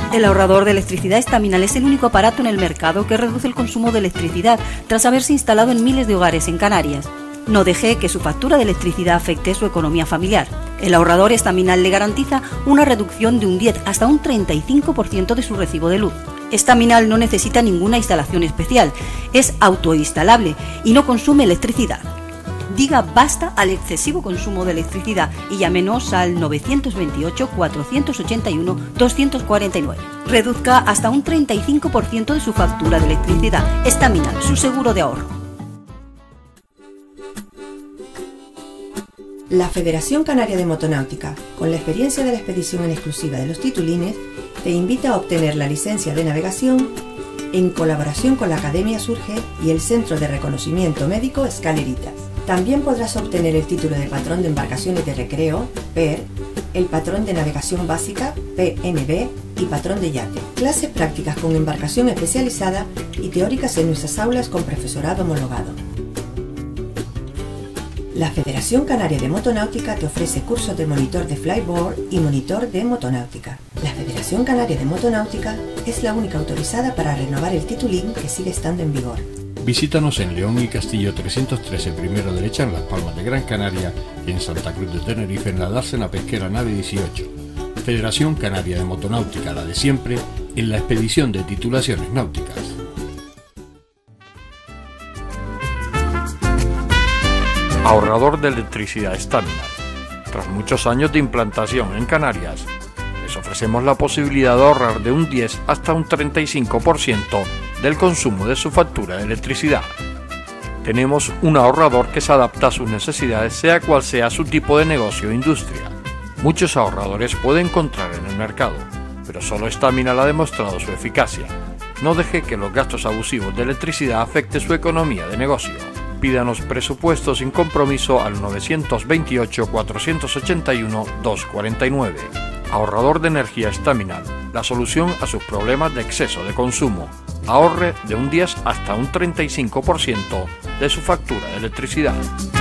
El ahorrador de electricidad Estaminal es el único aparato en el mercado que reduce el consumo de electricidad tras haberse instalado en miles de hogares en Canarias. No deje que su factura de electricidad afecte su economía familiar. El ahorrador Estaminal le garantiza una reducción de un 10 hasta un 35% de su recibo de luz. Estaminal no necesita ninguna instalación especial, es autoinstalable y no consume electricidad. Diga basta al excesivo consumo de electricidad y llámenos al 928-481-249. Reduzca hasta un 35% de su factura de electricidad. Estaminal, su seguro de ahorro. La Federación Canaria de Motonáutica, con la experiencia de la expedición en exclusiva de los titulines, te invita a obtener la licencia de navegación en colaboración con la Academia Surge y el Centro de Reconocimiento Médico Escaleritas. También podrás obtener el título de patrón de embarcaciones de recreo, PER, el patrón de navegación básica, PNB, y patrón de yate. Clases prácticas con embarcación especializada y teóricas en nuestras aulas con profesorado homologado. La Federación Canaria de Motonáutica te ofrece cursos de monitor de flyboard y monitor de motonáutica. La Federación Canaria de Motonáutica es la única autorizada para renovar el titulín que sigue estando en vigor. Visítanos en León y Castillo 313, primero derecha, en Las Palmas de Gran Canaria, y en Santa Cruz de Tenerife, en la dársena pesquera nave 18. Federación Canaria de Motonáutica, la de siempre, en la expedición de titulaciones náuticas. Ahorrador de electricidad Estaminal. Tras muchos años de implantación en Canarias, les ofrecemos la posibilidad de ahorrar de un 10 hasta un 35% del consumo de su factura de electricidad. Tenemos un ahorrador que se adapta a sus necesidades, sea cual sea su tipo de negocio o industria. Muchos ahorradores puede encontrar en el mercado, pero solo Estaminal ha demostrado su eficacia. No deje que los gastos abusivos de electricidad afecten su economía de negocio. Pídanos presupuesto sin compromiso al 928-481-249. Ahorrador de energía Estaminal, la solución a sus problemas de exceso de consumo. Ahorre de un 10 hasta un 35% de su factura de electricidad.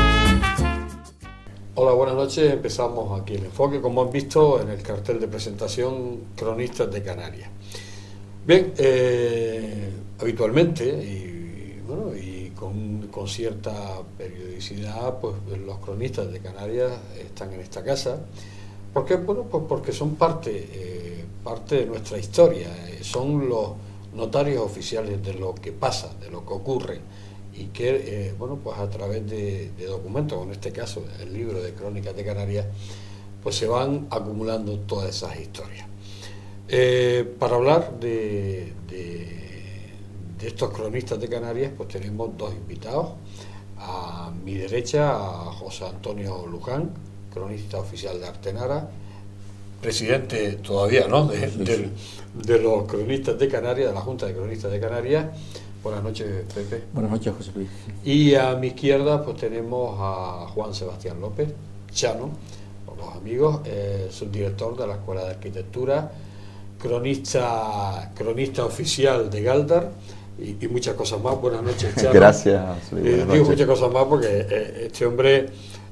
Hola, buenas noches. Empezamos aquí el enfoque, como han visto en el cartel de presentación, Cronistas de Canarias. Bien, habitualmente y con cierta periodicidad, pues los cronistas de Canarias están en esta casa. ¿Por qué? Bueno, pues porque son parte de nuestra historia, son los notarios oficiales de lo que pasa, de lo que ocurre, y que, pues a través de documentos, en este caso el libro de Crónicas de Canarias, pues se van acumulando todas esas historias. Para hablar de estos cronistas de Canarias, pues tenemos dos invitados. A mi derecha, a José Antonio Luján, cronista oficial de Artenara, presidente todavía, ¿no?, de los cronistas de Canarias, de la Junta de Cronistas de Canarias. Buenas noches, Pepe. Buenas noches, José Luis. Y a mi izquierda pues tenemos a Juan Sebastián López, Chano, por los amigos, subdirector de la Escuela de Arquitectura, cronista oficial de Galdar y muchas cosas más. Buenas noches, Chano. Gracias, Luis. Digo muchas cosas más porque este hombre,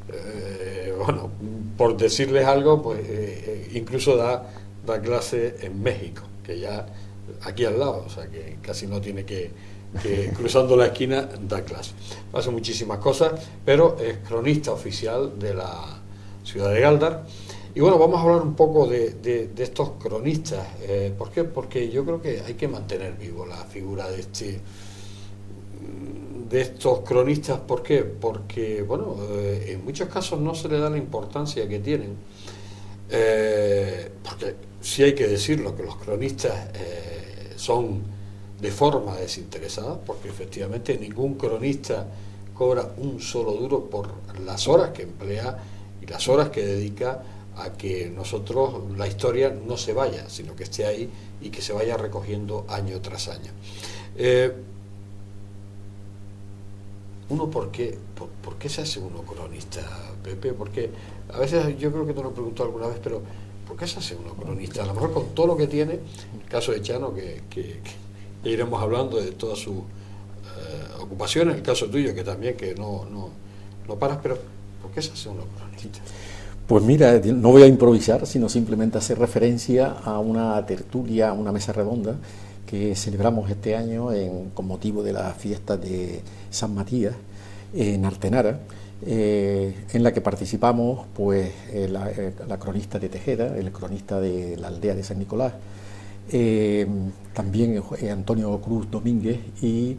por decirles algo, pues incluso da clase en México, que ya aquí al lado, o sea que casi no tiene que cruzando la esquina da clase. Hace muchísimas cosas, pero es cronista oficial de la ciudad de Galdar. Y bueno, vamos a hablar un poco de estos cronistas. ¿Por qué? Porque yo creo que hay que mantener vivo la figura de estos cronistas. ¿Por qué? Porque, en muchos casos no se le da la importancia que tienen. Porque sí hay que decirlo, que los cronistas son de forma desinteresada, porque efectivamente ningún cronista cobra un solo duro por las horas que emplea y las horas que dedica a que nosotros, la historia no se vaya, sino que esté ahí y que se vaya recogiendo año tras año. ¿Por qué se hace uno cronista, Pepe? Porque a veces, yo creo que te lo he preguntado alguna vez, pero ¿por qué se hace uno cronista? A lo mejor con todo lo que tiene, el caso de Chano, que iremos hablando de todas sus ocupaciones, el caso tuyo, que también que no paras, pero ¿por qué se hace uno cronista? Pues mira, no voy a improvisar, sino simplemente hacer referencia a una tertulia, una mesa redonda que celebramos este año con motivo de la fiesta de San Matías en Artenara, en la que participamos pues la cronista de Tejeda, el cronista de la aldea de San Nicolás, también Antonio Cruz Domínguez y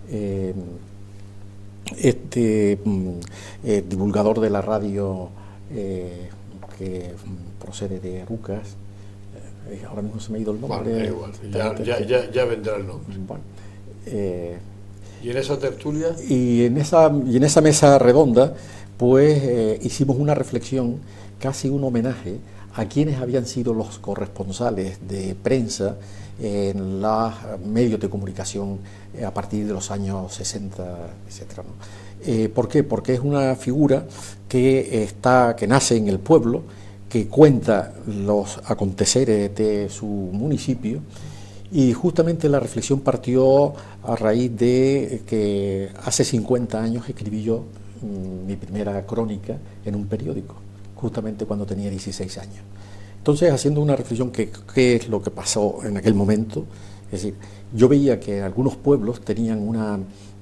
divulgador de la radio que procede de Arucas, ahora mismo se me ha ido el nombre. Bueno, igual, ya vendrá el nombre. Bueno, ¿y en esa tertulia? Y en esa mesa redonda, pues hicimos una reflexión, casi un homenaje a quienes habían sido los corresponsales de prensa en los medios de comunicación a partir de los años 60, etcétera, ¿no? ¿Por qué? Porque es una figura que nace en el pueblo, que cuenta los aconteceres de su municipio, y justamente la reflexión partió a raíz de que hace 50 años escribí yo mi primera crónica en un periódico, justamente cuando tenía 16 años. Entonces, haciendo una reflexión, ¿qué es lo que pasó en aquel momento? Es decir, yo veía que algunos pueblos tenían una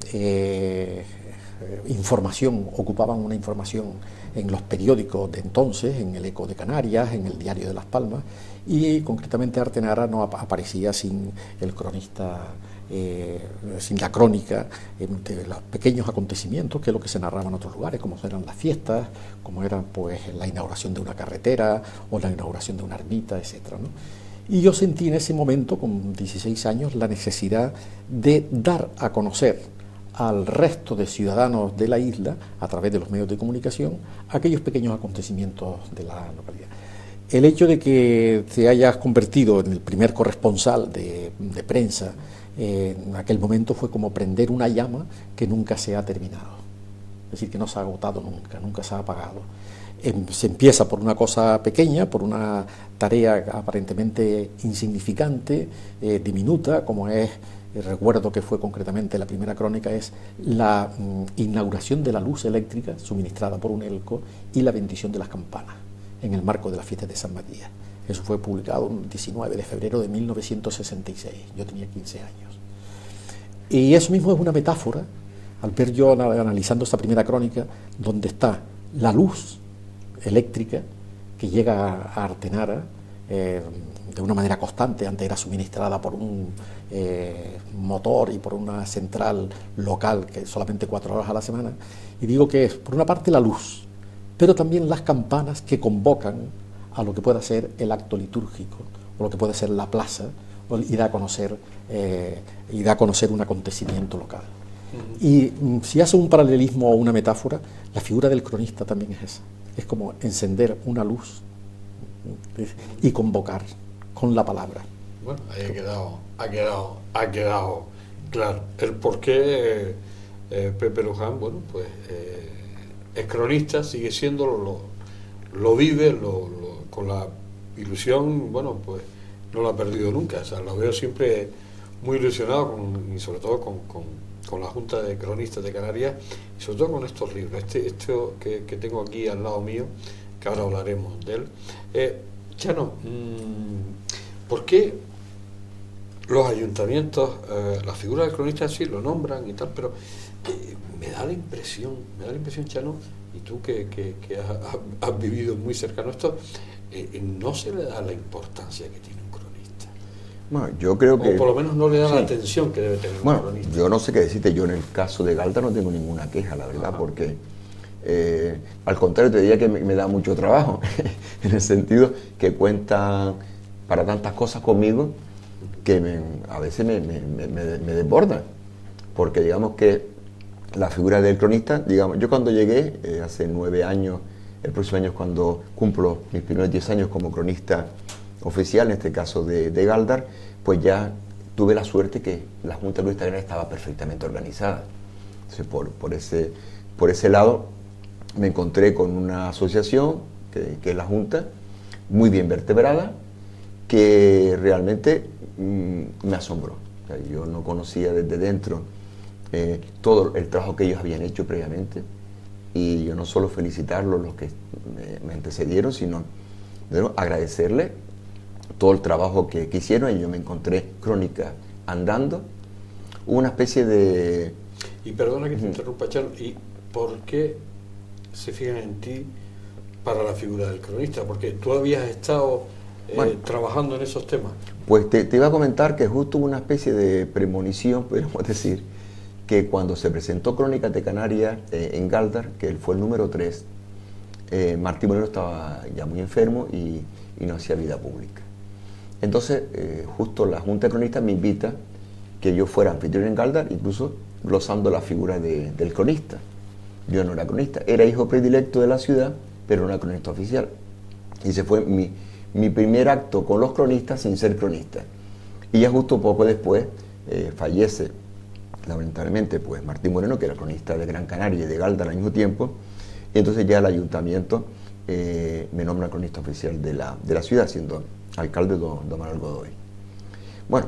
información, ocupaban una información en los periódicos de entonces, en el Eco de Canarias, en el Diario de Las Palmas, y concretamente Artenara no aparecía sin el cronista, sin la crónica de los pequeños acontecimientos, que es lo que se narraba en otros lugares, como eran las fiestas, como era pues la inauguración de una carretera o la inauguración de una ermita, etcétera, ¿no? Y yo sentí en ese momento, con 16 años, la necesidad de dar a conocer al resto de ciudadanos de la isla, a través de los medios de comunicación, aquellos pequeños acontecimientos de la localidad. El hecho de que te hayas convertido en el primer corresponsal de prensa en aquel momento fue como prender una llama que nunca se ha terminado, es decir, que no se ha agotado nunca se ha apagado. Se empieza por una cosa pequeña, por una tarea aparentemente insignificante, diminuta, como es, recuerdo que fue concretamente la primera crónica, es la inauguración de la luz eléctrica suministrada por UNELCO y la bendición de las campanas en el marco de la fiesta de San Matías. Eso fue publicado el 19 de febrero de 1966, yo tenía 15 años. Y eso mismo es una metáfora, al ver yo analizando esta primera crónica, donde está la luz eléctrica que llega a Artenara de una manera constante. Antes era suministrada por un motor y por una central local que solamente 4 horas a la semana, y digo que es por una parte la luz, pero también las campanas que convocan a lo que pueda ser el acto litúrgico o lo que puede ser la plaza, y da a conocer un acontecimiento local. Y si hace un paralelismo o una metáfora, la figura del cronista también es esa. Es como encender una luz y convocar con la palabra. Bueno, ahí ha quedado claro el por qué Pepe Luján, bueno, pues es cronista, sigue siendo, lo vive, con la ilusión, bueno, pues no lo ha perdido nunca. O sea, lo veo siempre muy ilusionado y sobre todo con la Junta de Cronistas de Canarias, y sobre todo con estos libros, esto que tengo aquí al lado mío, que ahora hablaremos de él. Chano, ¿por qué los ayuntamientos, la figura del cronista sí lo nombran y tal, pero me da la impresión, Chano, y tú que has vivido muy cercano a esto, no se le da la importancia que tiene un cronista? Bueno, yo creo que... O por lo menos no le da la atención que debe tener un cronista. Yo no sé qué decirte, yo en el caso de Galda no tengo ninguna queja, la verdad. Ajá. Porque al contrario te diría que me da mucho trabajo, en el sentido que cuentan para tantas cosas conmigo que a veces me desbordan, porque digamos que la figura del cronista, digamos, yo cuando llegué, hace 9 años, el próximo año es cuando cumplo mis primeros 10 años como cronista oficial, en este caso de Galdar, pues ya tuve la suerte que la Junta de Cronista Canaria estaba perfectamente organizada. Entonces, por ese lado, me encontré con una asociación, que es la Junta, muy bien vertebrada, que realmente me asombró. O sea, yo no conocía desde dentro todo el trabajo que ellos habían hecho previamente, y yo no solo felicitarlos, los que me antecedieron, sino agradecerle todo el trabajo que hicieron. Y yo me encontré Crónica andando, una especie de... Y perdona que te interrumpa, Chano, ¿y por qué se fijan en ti para la figura del cronista? Porque tú habías estado trabajando en esos temas. Pues te iba a comentar que justo hubo una especie de premonición, podríamos decir, que cuando se presentó Crónicas de Canarias en Galdar, que él fue el número 3, Martín Moreno estaba ya muy enfermo y no hacía vida pública. Entonces, justo la Junta de Cronistas me invita que yo fuera anfitrión en Galdar, incluso glosando la figura del cronista. Yo no era cronista, era hijo predilecto de la ciudad, pero no era cronista oficial. Y ese fue mi primer acto con los cronistas sin ser cronista. Y ya justo poco después fallece, lamentablemente, pues Martín Moreno, que era cronista de Gran Canaria y de Galdar al mismo tiempo. Y entonces ya el ayuntamiento me nombra cronista oficial de la ciudad, siendo alcalde don Manuel Godoy. Bueno,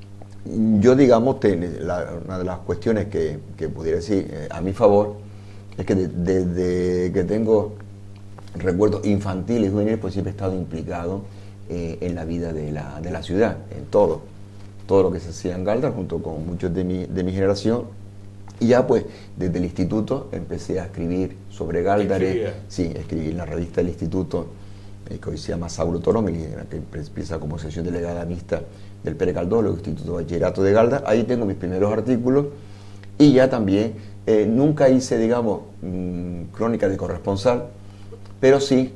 yo digamos, una de las cuestiones que pudiera decir a mi favor es que desde que tengo recuerdos infantiles y juveniles, pues siempre he estado implicado en la vida de la ciudad, en todo lo que se hacía en Galdar, junto con muchos de mi generación. Y ya pues desde el instituto empecé a escribir sobre Galdar. Sí, escribí en la revista del instituto, que hoy se llama Sauro Toromi, que empieza como sección delegada mixta del Pere Caldós, el Instituto de Bachillerato de Galdar. Ahí tengo mis primeros artículos, y ya también nunca hice, digamos, crónica de corresponsal, pero sí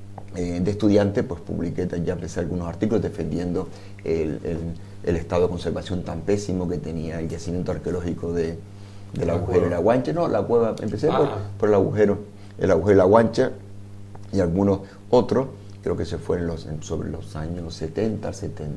de estudiante, pues publiqué, ya empecé algunos artículos defendiendo el estado de conservación tan pésimo que tenía el yacimiento arqueológico del agujero de la Guancha. No, la cueva, empecé por el agujero de la Guancha, y algunos otros, creo que se fue sobre los años 70,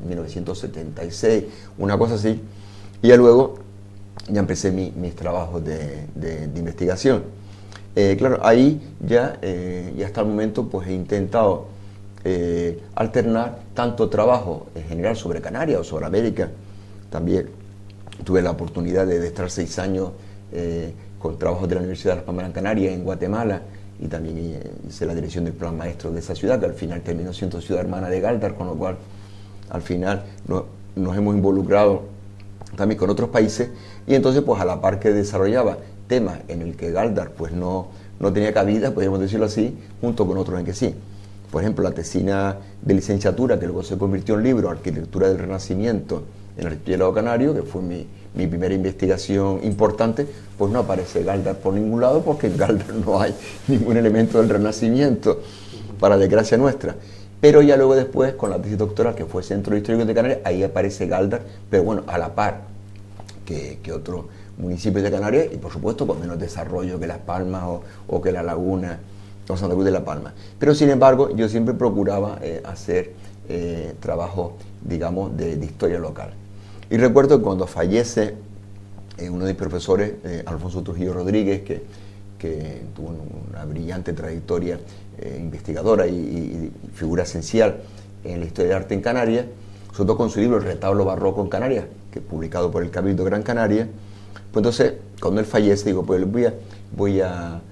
1976, una cosa así. Y ya luego ya empecé mis trabajos de investigación. Claro, ahí ya hasta el momento pues he intentado alternar tanto trabajo en general sobre Canarias o sobre América. También tuve la oportunidad de estar 6 años con trabajos de la Universidad de Las Palmas de Gran Canaria en Guatemala, y también hice la dirección del plan maestro de esa ciudad, que al final terminó siendo ciudad hermana de Galdar, con lo cual al final nos hemos involucrado también con otros países. Y entonces pues a la par que desarrollaba temas en el que Galdar pues no tenía cabida, podríamos decirlo así, junto con otros en que sí. Por ejemplo, la tesina de licenciatura, que luego se convirtió en libro, Arquitectura del Renacimiento en el Archipiélago Canario, que fue mi primera investigación importante, pues no aparece Galdar por ningún lado, porque en Galdar no hay ningún elemento del Renacimiento, para desgracia nuestra. Pero ya luego después, con la tesis doctoral, que fue Centro Histórico de Canarias, ahí aparece Galdar, pero bueno, a la par que otros municipios de Canarias, y por supuesto con menos desarrollo que Las Palmas o que La Laguna o Santa Cruz de la Palma. Pero sin embargo, yo siempre procuraba hacer trabajo, digamos, de historia local. Y recuerdo que cuando fallece uno de mis profesores, Alfonso Trujillo Rodríguez, que tuvo una brillante trayectoria investigadora y figura esencial en la historia del arte en Canarias, sobre todo con su libro El Retablo Barroco en Canarias, que es publicado por el Cabildo Gran Canaria. Pues entonces, cuando él fallece, digo, pues voy a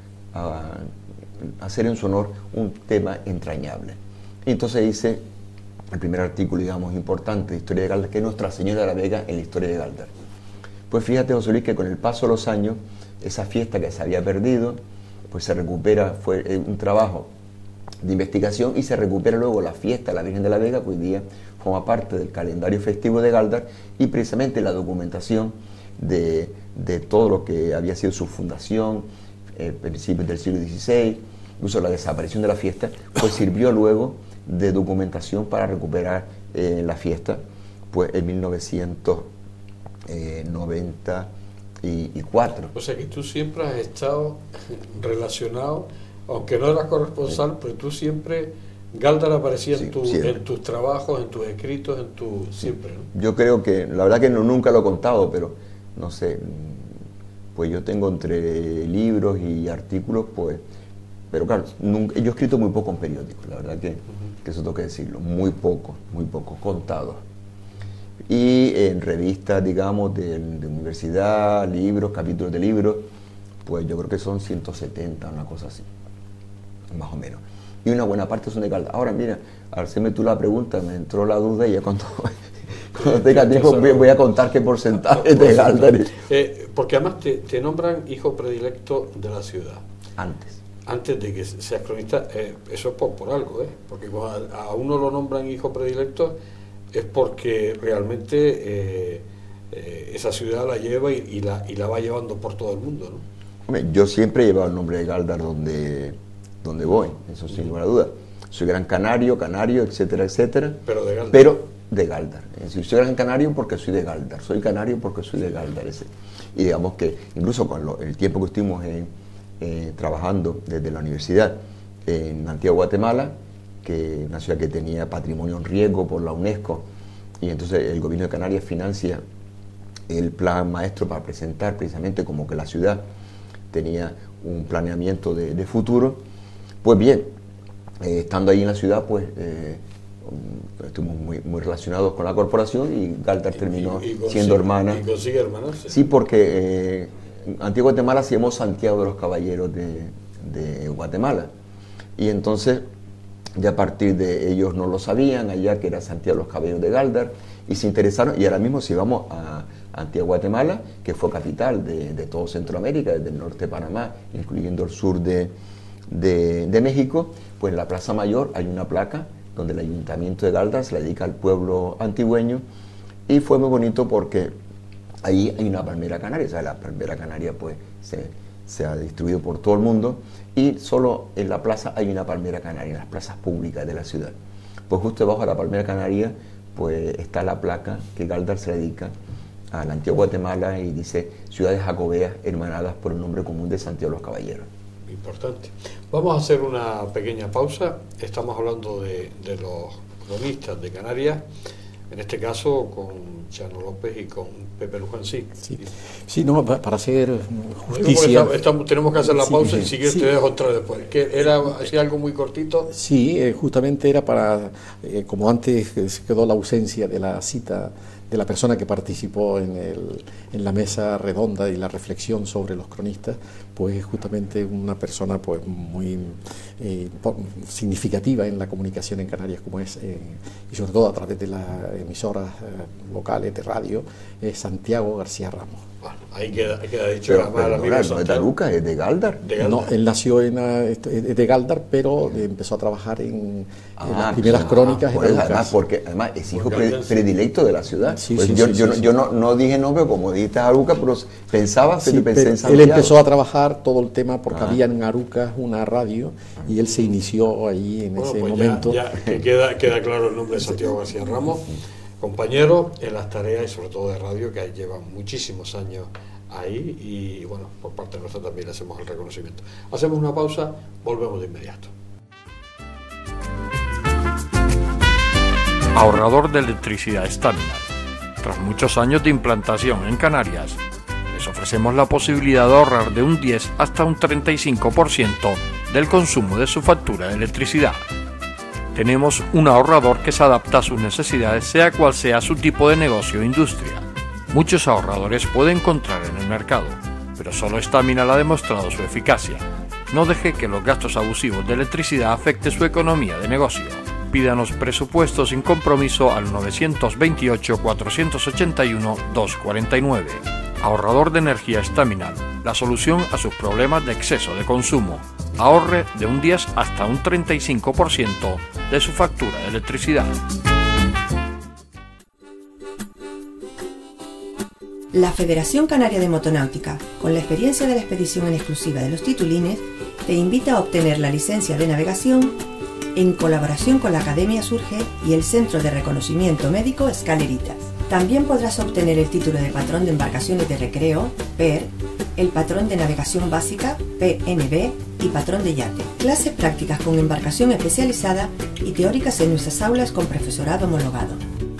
hacer en su honor un tema entrañable. Y entonces hice el primer artículo, digamos, importante de historia de Galdar, que es Nuestra Señora de la Vega en la historia de Galdar. Pues fíjate, José Luis, que con el paso de los años, esa fiesta que se había perdido, pues se recupera, fue un trabajo de investigación, y se recupera luego la fiesta de la Virgen de la Vega, que hoy día forma parte del calendario festivo de Galdar, y precisamente la documentación de todo lo que había sido su fundación, principios del siglo XVI, incluso la desaparición de la fiesta, pues sirvió luego de documentación para recuperar la fiesta, pues en 1994. O sea que tú siempre has estado relacionado, aunque no eras corresponsal, pero tú siempre, Galdar aparecía en tus trabajos, en tus escritos, siempre, ¿no? Yo creo que, la verdad que nunca lo he contado, pero no sé, pues yo tengo entre libros y artículos, pues, pero claro, yo he escrito muy poco en periódicos, la verdad que eso tengo que decirlo, muy poco, contados. Y en revistas, digamos, de universidad, libros, capítulos de libros, pues yo creo que son 170, una cosa así, más o menos. Y una buena parte son de Galdar. Ahora mira, al hacerme tú la pregunta, me entró la duda y ya cuando tenga tiempo voy a contar qué porcentaje de Galdar. Porque además te nombran hijo predilecto de la ciudad. Antes de que seas cronista, eso es por algo, porque cuando a uno lo nombran hijo predilecto es porque realmente esa ciudad la lleva y la va llevando por todo el mundo, ¿no? Hombre, yo siempre he llevado el nombre de Galdar donde voy, eso sin ninguna duda. Soy gran canario, etcétera, etcétera. Pero de Galdar. Pero de Galdar. Es decir, soy gran canario porque soy de Galdar. Soy canario porque soy de Galdar. Y digamos que incluso con el tiempo que estuvimos trabajando desde la universidad en Antigua Guatemala, que una ciudad que tenía patrimonio en riesgo por la UNESCO, y entonces el gobierno de Canarias financia el plan maestro para presentar precisamente como que la ciudad tenía un planeamiento de futuro. Pues bien, estando ahí en la ciudad, pues estuvimos muy relacionados con la corporación y Galdar terminó siendo hermana. ¿Y consigue hermanarse? Sí, porque Antigua Guatemala se llamó Santiago de los Caballeros de Guatemala. Y entonces, ya a partir de ellos no lo sabían, allá que era Santiago de los Caballeros de Galdar, y se interesaron, y ahora mismo si vamos a Antigua Guatemala, que fue capital de todo Centroamérica, desde el norte de Panamá, incluyendo el sur de México, pues en la Plaza Mayor hay una placa donde el Ayuntamiento de Galdar se la dedica al pueblo antigüeño, y fue muy bonito porque ahí hay una palmera canaria. O sea, la palmera canaria pues se ha distribuido por todo el mundo, y solo en la plaza hay una palmera canaria, en las plazas públicas de la ciudad. Pues justo debajo de la palmera canaria pues está la placa que Galdar se dedica a la Antigua Guatemala y dice: ciudades jacobeas hermanadas por el nombre común de Santiago de los Caballeros. Importante. Vamos a hacer una pequeña pausa. Estamos hablando de los cronistas de Canarias, en este caso con Chano López y con Pepe Luján. Sí, no, para hacer justicia. Tenemos que hacer la pausa y si quieres te dejo entrar después. Que era así algo muy cortito. Sí, justamente era para, como antes se quedó la ausencia de la cita de la persona que participó en la mesa redonda y la reflexión sobre los cronistas, pues justamente una persona pues muy significativa en la comunicación en Canarias, como es, y sobre todo a través de las emisoras locales de radio, es Santiago García Ramos. Bueno, ahí queda dicho. No es de Aruca, es de Galdar. No, él nació de Galdar, pero empezó a trabajar en las primeras crónicas en Aruca. Además es hijo predilecto de la ciudad. Sí, pues sí, yo no dije nombre, como dijiste Aruca, pero pensaba en Santiago. Él empezó a trabajar todo el tema porque había en Aruca una radio y él se inició ahí en ese momento. Ya que queda claro el nombre de Santiago García Ramos, compañero en las tareas y sobre todo de radio, que llevan muchísimos años ahí, y bueno, por parte de nosotros también le hacemos el reconocimiento. Hacemos una pausa, volvemos de inmediato. Ahorrador de electricidad Staminar. Tras muchos años de implantación en Canarias, les ofrecemos la posibilidad de ahorrar de un 10 hasta un 35% del consumo de su factura de electricidad. Tenemos un ahorrador que se adapta a sus necesidades, sea cual sea su tipo de negocio o industria. Muchos ahorradores puede encontrar en el mercado, pero solo Staminar ha demostrado su eficacia. No deje que los gastos abusivos de electricidad afecten su economía de negocio. Pídanos presupuesto sin compromiso al 921-481-249. Ahorrador de energía Staminar, la solución a sus problemas de exceso de consumo. Ahorre de un 10 hasta un 35% de su factura de electricidad. La Federación Canaria de Motonáutica, con la experiencia de la expedición en exclusiva de los titulines, te invita a obtener la licencia de navegación en colaboración con la Academia Surge y el Centro de Reconocimiento Médico Escaleritas. También podrás obtener el título de patrón de embarcaciones de recreo, PER, el patrón de navegación básica, PNB, y patrón de yate. Clases prácticas con embarcación especializada y teóricas en nuestras aulas con profesorado homologado.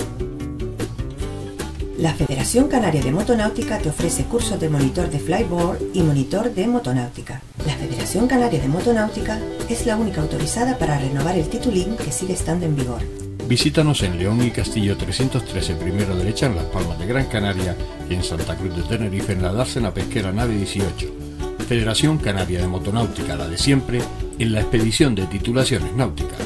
La Federación Canaria de Motonáutica te ofrece cursos de monitor de flyboard y monitor de motonáutica. La Federación Canaria de Motonáutica es la única autorizada para renovar el titulín que sigue estando en vigor. Visítanos en León y Castillo 313, primero derecha, en Las Palmas de Gran Canaria, y en Santa Cruz de Tenerife, en la dársena pesquera nave 18. Federación Canaria de Motonáutica, la de siempre, en la expedición de titulaciones náuticas.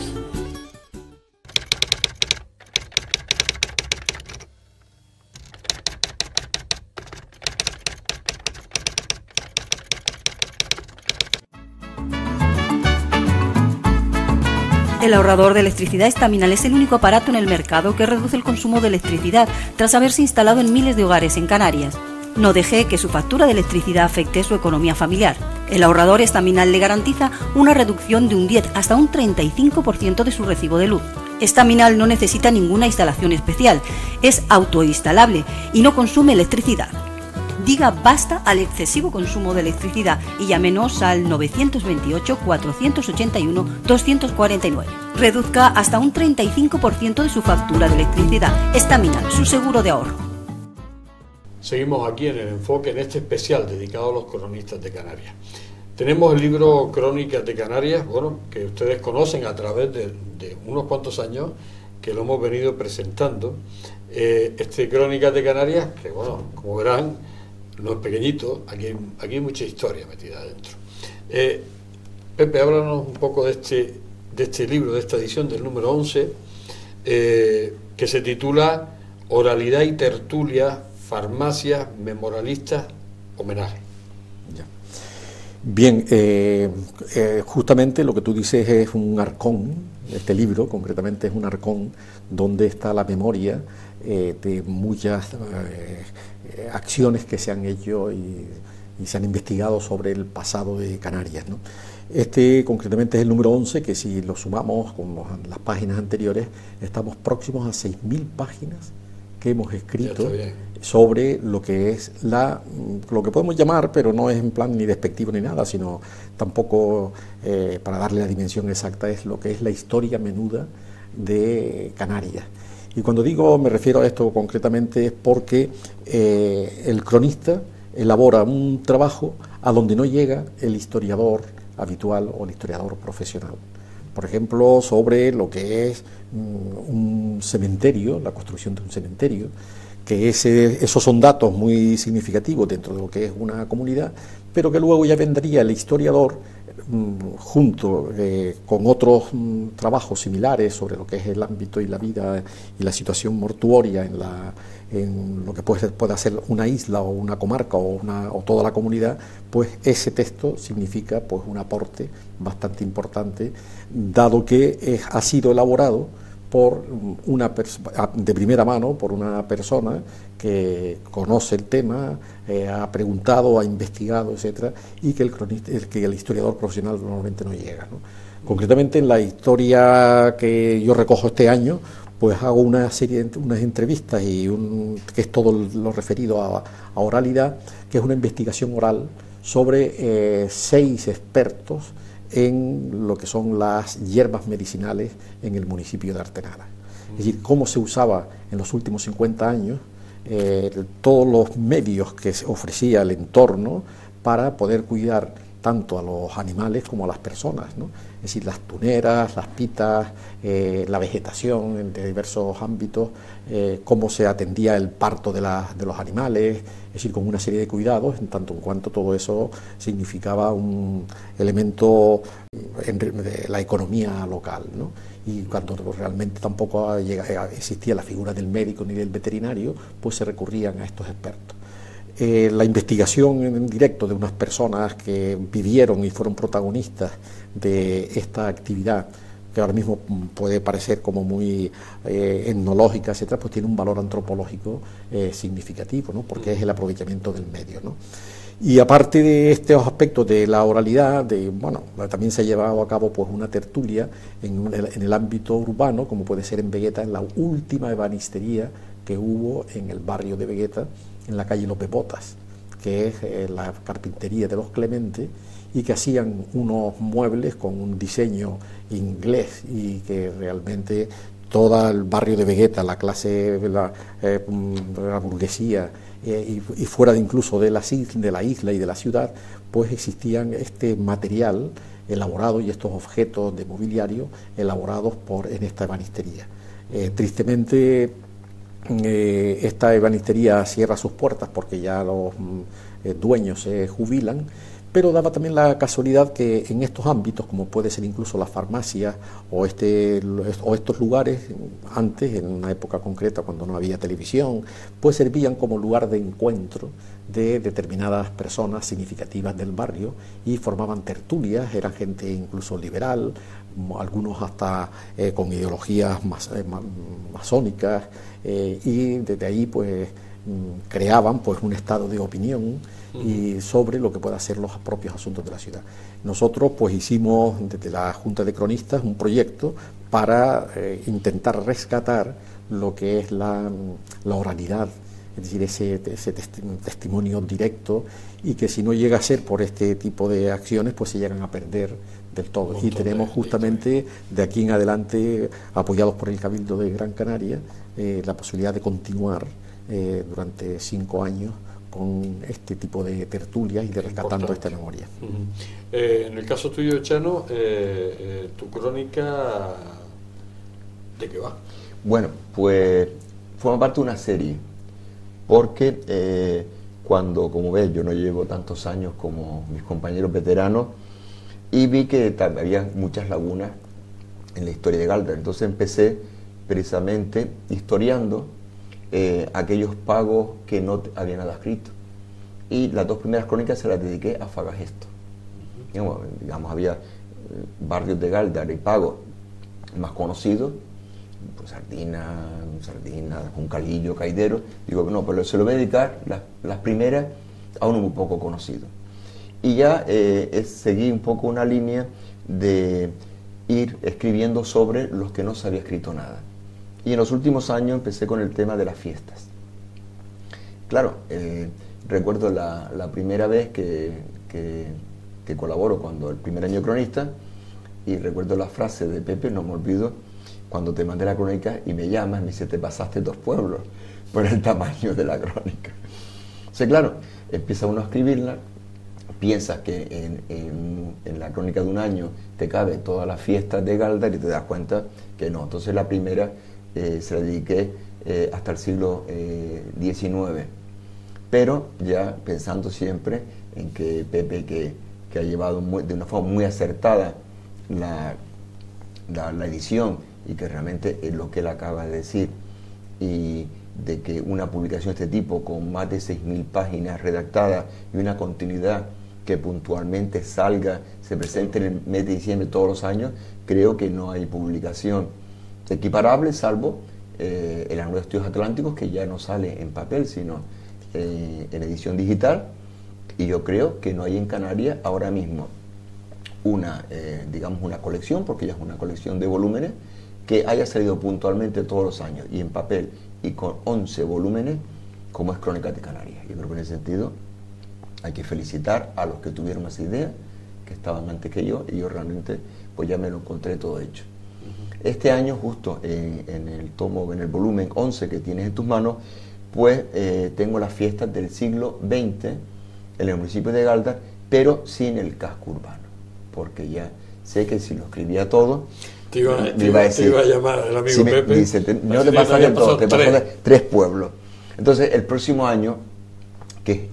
El ahorrador de electricidad estaminal es el único aparato en el mercado que reduce el consumo de electricidad tras haberse instalado en miles de hogares en Canarias. No deje que su factura de electricidad afecte su economía familiar. El ahorrador estaminal le garantiza una reducción de un 10 hasta un 35% de su recibo de luz. Estaminal no necesita ninguna instalación especial, es autoinstalable y no consume electricidad. Diga basta al excesivo consumo de electricidad y llámenos al 928-481-249. Reduzca hasta un 35% de su factura de electricidad. Estaminal, su seguro de ahorro. Seguimos aquí en el enfoque, en este especial dedicado a los cronistas de Canarias. Tenemos el libro Crónicas de Canarias, bueno, que ustedes conocen a través de unos cuantos años que lo hemos venido presentando. Este Crónicas de Canarias, que bueno, como verán, no es pequeñito, aquí hay mucha historia metida adentro. Pepe, háblanos un poco de este libro, de esta edición del número 11, que se titula Oralidad y tertulia, farmacias, memorialistas, homenaje. Ya. Bien, justamente lo que tú dices es un arcón, este libro concretamente es un arcón donde está la memoria de muchas acciones que se han hecho y se han investigado sobre el pasado de Canarias, ¿no? Este concretamente es el número 11, que si lo sumamos con las páginas anteriores, estamos próximos a 6.000 páginas que hemos escrito sobre lo que es lo que podemos llamar, pero no es en plan ni despectivo ni nada, sino tampoco para darle la dimensión exacta, es lo que es la historia menuda de Canarias. Y cuando digo, me refiero a esto concretamente, es porque el cronista elabora un trabajo a donde no llega el historiador habitual o el historiador profesional. Por ejemplo, sobre lo que es un cementerio, la construcción de un cementerio, que esos son datos muy significativos dentro de lo que es una comunidad, pero que luego ya vendría el historiador junto con otros trabajos similares sobre lo que es el ámbito y la vida y la situación mortuoria en lo que puede ser una isla o una comarca o toda la comunidad, pues ese texto significa pues un aporte bastante importante, dado que ha sido elaborado por de primera mano por una persona que conoce el tema, ha preguntado, ha investigado, etcétera, y que el historiador profesional normalmente no llega, ¿no? Concretamente en la historia que yo recojo este año, pues hago una serie de unas entrevistas que es todo lo referido a oralidad, que es una investigación oral sobre 6 expertos en lo que son las hierbas medicinales en el municipio de Artenara. Es decir, cómo se usaba en los últimos 50 años todos los medios que ofrecía el entorno para poder cuidar tanto a los animales como a las personas, ¿no? Es decir, las tuneras, las pitas, la vegetación de diversos ámbitos, cómo se atendía el parto de los animales, es decir, con una serie de cuidados, en tanto en cuanto todo eso significaba un elemento de la economía local, ¿no? Y cuando realmente tampoco existía la figura del médico ni del veterinario, pues se recurrían a estos expertos. La investigación en directo de unas personas que vivieron y fueron protagonistas de esta actividad, que ahora mismo puede parecer como muy etnológica, etcétera, pues tiene un valor antropológico significativo, ¿no? Porque es el aprovechamiento del medio, ¿no? Y aparte de estos aspectos de la oralidad, también se ha llevado a cabo pues una tertulia en el ámbito urbano, como puede ser en Vegueta, en la última ebanistería que hubo en el barrio de Vegueta, en la calle López Botas, que es la carpintería de los Clemente, y que hacían unos muebles con un diseño inglés y que realmente todo el barrio de Vegueta, la clase de la burguesía y fuera incluso de la isla y de la ciudad, pues existían este material elaborado y estos objetos de mobiliario elaborados en esta ebanistería. Tristemente, esta ebanistería cierra sus puertas porque ya los dueños se jubilan, pero daba también la casualidad que en estos ámbitos, como puede ser incluso la farmacia o estos lugares, antes, en una época concreta cuando no había televisión, pues servían como lugar de encuentro de determinadas personas significativas del barrio y formaban tertulias, eran gente incluso liberal, algunos hasta con ideologías masónicas, y desde ahí pues creaban pues un estado de opinión y sobre lo que pueda ser los propios asuntos de la ciudad. Nosotros pues hicimos desde la Junta de Cronistas un proyecto para intentar rescatar lo que es la oralidad, es decir, ese testimonio directo, y que si no llega a ser por este tipo de acciones pues se llegan a perder del todo. Y tenemos justamente de aquí en adelante, apoyados por el Cabildo de Gran Canaria, la posibilidad de continuar durante 5 años con este tipo de tertulias y de rescatando esta memoria. En el caso tuyo, Chano, tu crónica, ¿de qué va? Bueno, pues forma parte de una serie, porque cuando, como ves, yo no llevo tantos años como mis compañeros veteranos, y vi que había muchas lagunas en la historia de Galdar. Entonces empecé precisamente historiando aquellos pagos que no había nada escrito. Y las 2 primeras crónicas se las dediqué a Fagagesto. Digamos, había barrios de Galdar y pagos más conocidos, pues Sardina, Juncalillo, Caidero. Digo, no, pero se lo voy a dedicar las primeras a uno muy poco conocido. Y ya seguí un poco una línea de ir escribiendo sobre los que no se había escrito nada. Y en los últimos años empecé con el tema de las fiestas. Claro, recuerdo la primera vez que colaboro, cuando el primer año cronista, y recuerdo la frase de Pepe, no me olvido, cuando te mandé la crónica y me llamas, me dice, te pasaste 2 pueblos por el tamaño de la crónica. O sea, claro, empieza uno a escribirla, piensas que en la crónica de un año te cabe todas las fiestas de Galdar y te das cuenta que no. Entonces la primera se la dediqué hasta el siglo XIX, pero ya pensando siempre en que Pepe, que ha llevado de una forma muy acertada la edición, y que realmente es lo que él acaba de decir, y de que una publicación de este tipo con más de 6.000 páginas redactadas y una continuidad que puntualmente salga, se presente en el mes de diciembre todos los años, creo que no hay publicación equiparable, salvo el Anuario de Estudios Atlánticos, que ya no sale en papel sino en edición digital, y yo creo que no hay en Canarias ahora mismo digamos una colección, porque ya es una colección de volúmenes, que haya salido puntualmente todos los años y en papel y con 11 volúmenes como es Crónicas de Canarias. Yo creo que en ese sentido hay que felicitar a los que tuvieron esa idea, que estaban antes que yo, y yo realmente pues ya me lo encontré todo hecho. Este año, justo en el volumen 11 que tienes en tus manos, pues tengo las fiestas del siglo XX en el municipio de Galdar, pero sin el casco urbano, porque ya sé que si lo escribía todo, te iba a llamar el amigo Pepe. Dice, no te pasas de todo, te pasas de 3 pueblos. Entonces, el próximo año, que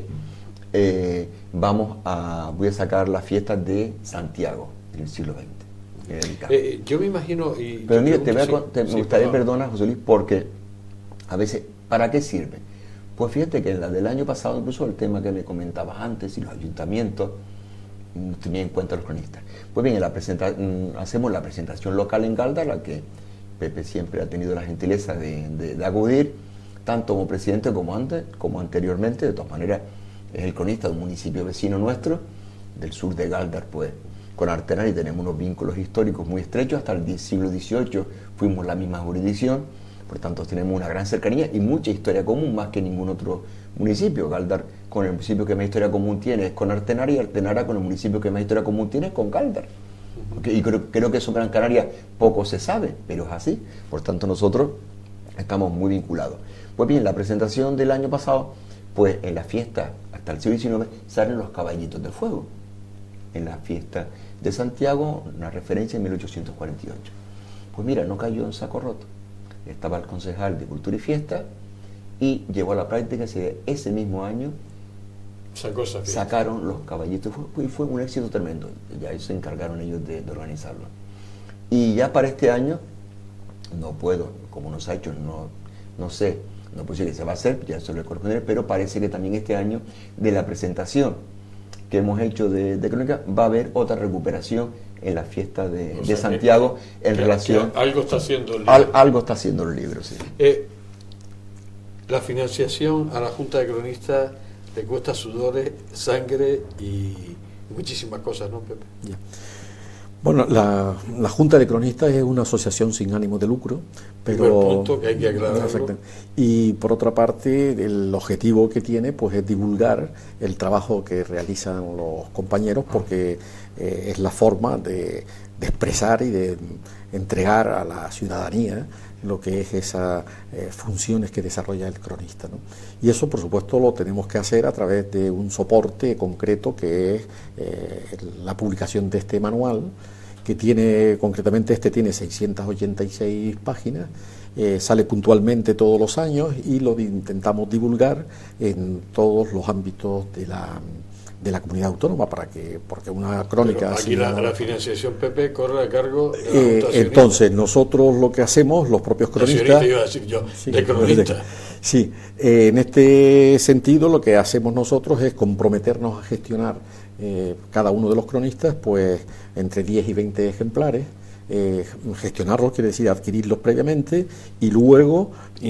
es voy a sacar las fiestas de Santiago del siglo XX. Yo me imagino... Pero mira, me gustaría, perdona, José Luis, porque a veces, ¿para qué sirve? Pues fíjate que en la del año pasado, incluso el tema que me comentabas antes, y los ayuntamientos tenía en cuenta los cronistas. Pues bien, hacemos la presentación local en Galdar, a la que Pepe siempre ha tenido la gentileza de acudir, tanto como presidente como anteriormente. De todas maneras, es el cronista de un municipio vecino nuestro, del sur de Galdar, pues con Artenara, y tenemos unos vínculos históricos muy estrechos. Hasta el siglo XVIII fuimos la misma jurisdicción, por tanto tenemos una gran cercanía y mucha historia común, más que ningún otro municipio. Galdar, con el municipio que más historia común tiene, es con Artenara, y Artenara con el municipio que más historia común tiene, es con Galdar. Y creo que eso en Gran Canaria poco se sabe, pero es así. Por tanto, nosotros estamos muy vinculados. Pues bien, la presentación del año pasado, pues en la fiesta hasta el siglo XIX salen los caballitos de fuego. En la fiesta de Santiago, una referencia en 1848. Pues mira, no cayó en saco roto. Estaba el concejal de Cultura y Fiesta y llevó a la práctica ese mismo año sacaron los caballitos, fue un éxito tremendo, ya se encargaron ellos de organizarlo. Y ya para este año, no puedo, como nos ha hecho, no sé, no puedo decir que se va a hacer, ya eso le corresponde, pero parece que también este año, de la presentación que hemos hecho de crónica, va a haber otra recuperación en la fiesta de Santiago en relación... algo está haciendo el libro. Algo está haciendo el libro, sí. La financiación a la Junta de Cronistas le cuesta sudores, sangre y muchísimas cosas, ¿no, Pepe? Ya. Bueno, la Junta de Cronistas es una asociación sin ánimo de lucro, pero punto que hay que aclararlo. Y por otra parte, el objetivo que tiene pues es divulgar el trabajo que realizan los compañeros, porque es la forma de expresar y de entregar a la ciudadanía lo que es esas funciones que desarrolla el cronista, ¿no? Y eso, por supuesto, lo tenemos que hacer a través de un soporte concreto que es la publicación de este manual, que tiene, concretamente tiene 686 páginas, sale puntualmente todos los años y lo intentamos divulgar en todos los ámbitos de la comunidad autónoma, porque una crónica... Pero aquí la financiación, Pepe, corre a cargo de la Junta. Entonces, nosotros lo que hacemos, los propios cronistas... iba a decir yo, de cronistas. Sí, en este sentido lo que hacemos nosotros es comprometernos a gestionar cada uno de los cronistas pues entre 10 y 20 ejemplares, gestionarlos quiere decir adquirirlos previamente y luego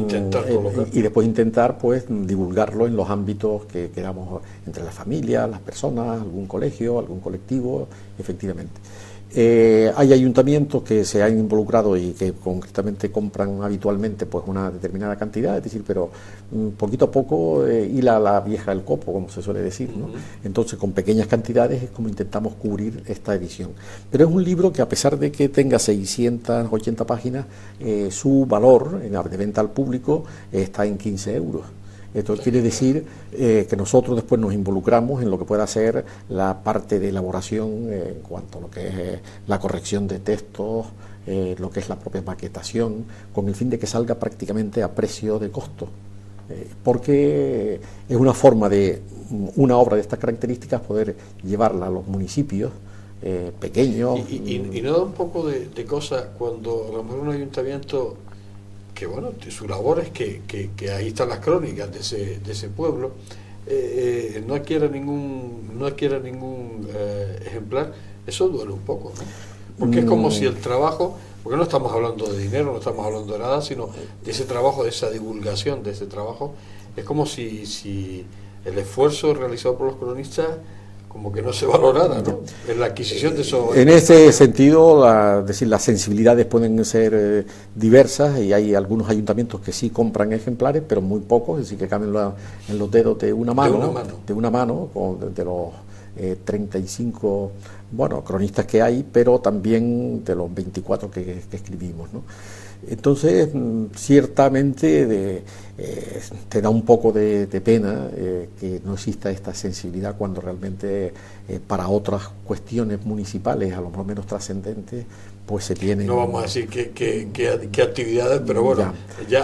y después intentar pues divulgarlo en los ámbitos que queramos, entre las familias, las personas, algún colegio, algún colectivo, efectivamente. Hay ayuntamientos que se han involucrado y que concretamente compran habitualmente pues una determinada cantidad, es decir, pero poquito a poco hila la vieja el copo, como se suele decir, ¿no? Entonces, con pequeñas cantidades es como intentamos cubrir esta edición. Pero es un libro que, a pesar de que tenga 680 páginas, su valor de venta al público está en 15 euros. Esto quiere decir que nosotros después nos involucramos en lo que pueda ser la parte de elaboración en cuanto a lo que es la corrección de textos, lo que es la propia maquetación, con el fin de que salga prácticamente a precio de costo. Porque es una forma de una obra de estas características poder llevarla a los municipios pequeños. Y no da un poco de cosa cuando a lo mejor un ayuntamiento... que bueno, su labor es que ahí están las crónicas de ese pueblo, no adquiera ningún ejemplar, eso duele un poco, ¿no? Porque es como si el trabajo, porque no estamos hablando de dinero, no estamos hablando de nada, sino de ese trabajo, de esa divulgación de ese trabajo, es como si el esfuerzo realizado por los cronistas como que no se valorara, ¿no? En la adquisición de esos... En ese sentido, las sensibilidades pueden ser diversas y hay algunos ayuntamientos que sí compran ejemplares, pero muy pocos, es decir, que caben en los dedos de una mano, de los 35 cronistas que hay, pero también de los 24 que escribimos, ¿no? Entonces, ciertamente te da un poco de pena que no exista esta sensibilidad cuando realmente para otras cuestiones municipales, a lo mejor menos trascendentes, pues se tienen... No vamos a decir qué actividades, pero bueno,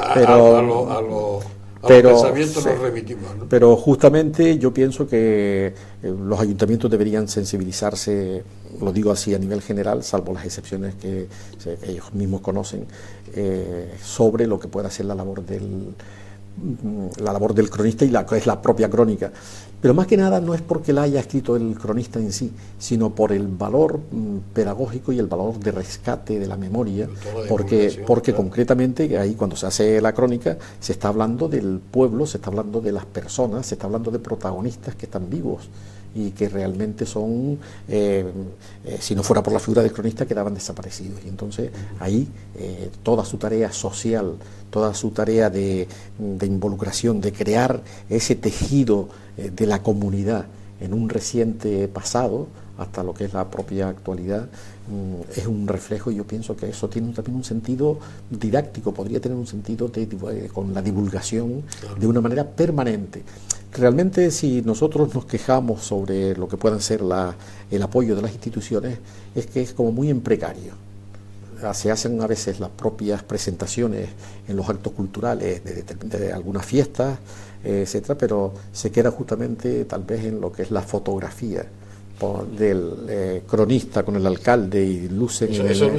a los pensamientos nos remitimos, ¿no? Pero justamente yo pienso que los ayuntamientos deberían sensibilizarse, lo digo así a nivel general, salvo las excepciones que ellos mismos conocen, sobre lo que pueda ser la labor del cronista y es la propia crónica. Pero más que nada no es porque la haya escrito el cronista en sí, sino por el valor pedagógico y el valor de rescate de la memoria, porque concretamente ahí cuando se hace la crónica se está hablando del pueblo, se está hablando de las personas, se está hablando de protagonistas que están vivos y que realmente son, si no fuera por la figura del cronista, quedaban desaparecidos. Y entonces ahí toda su tarea social, toda su tarea de involucración, de crear ese tejido de la comunidad en un reciente pasado hasta lo que es la propia actualidad, es un reflejo, y yo pienso que eso tiene también un sentido didáctico, podría tener un sentido con la divulgación de una manera permanente. Realmente, si nosotros nos quejamos sobre lo que puedan ser el apoyo de las instituciones, es que es como muy en precario. se hacen a veces las propias presentaciones en los actos culturales de algunas fiestas, etcétera, pero se queda justamente tal vez en lo que es la fotografía del cronista con el alcalde y lucen